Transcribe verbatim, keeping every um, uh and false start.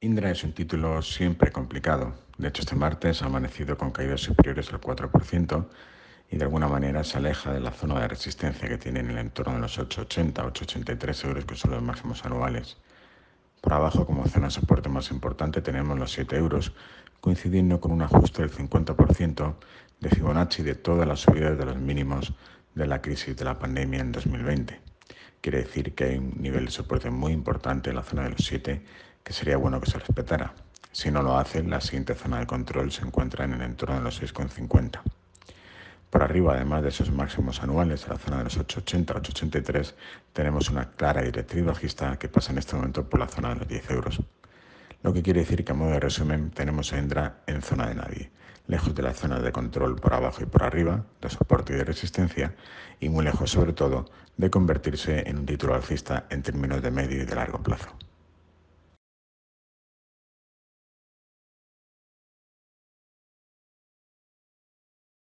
Indra es un título siempre complicado. De hecho, este martes ha amanecido con caídas superiores al cuatro por ciento y de alguna manera se aleja de la zona de resistencia que tiene en el entorno de los ocho ochenta, ocho ochenta y tres euros, que son los máximos anuales. Por abajo, como zona de soporte más importante, tenemos los siete euros, coincidiendo con un ajuste del cincuenta por ciento de Fibonacci de todas las subidas de los mínimos de la crisis de la pandemia en dos mil veinte. Quiere decir que hay un nivel de soporte muy importante en la zona de los siete que sería bueno que se respetara. Si no lo hace, la siguiente zona de control se encuentra en el entorno de los seis coma cincuenta. Por arriba, además de esos máximos anuales, a la zona de los ocho ochenta, ocho ochenta y tres, tenemos una clara directriz bajista que pasa en este momento por la zona de los diez euros. Lo que quiere decir que, a modo de resumen, tenemos a Indra en zona de nadie, lejos de las zonas de control por abajo y por arriba, de soporte y de resistencia, y muy lejos, sobre todo, de convertirse en un título alcista en términos de medio y de largo plazo.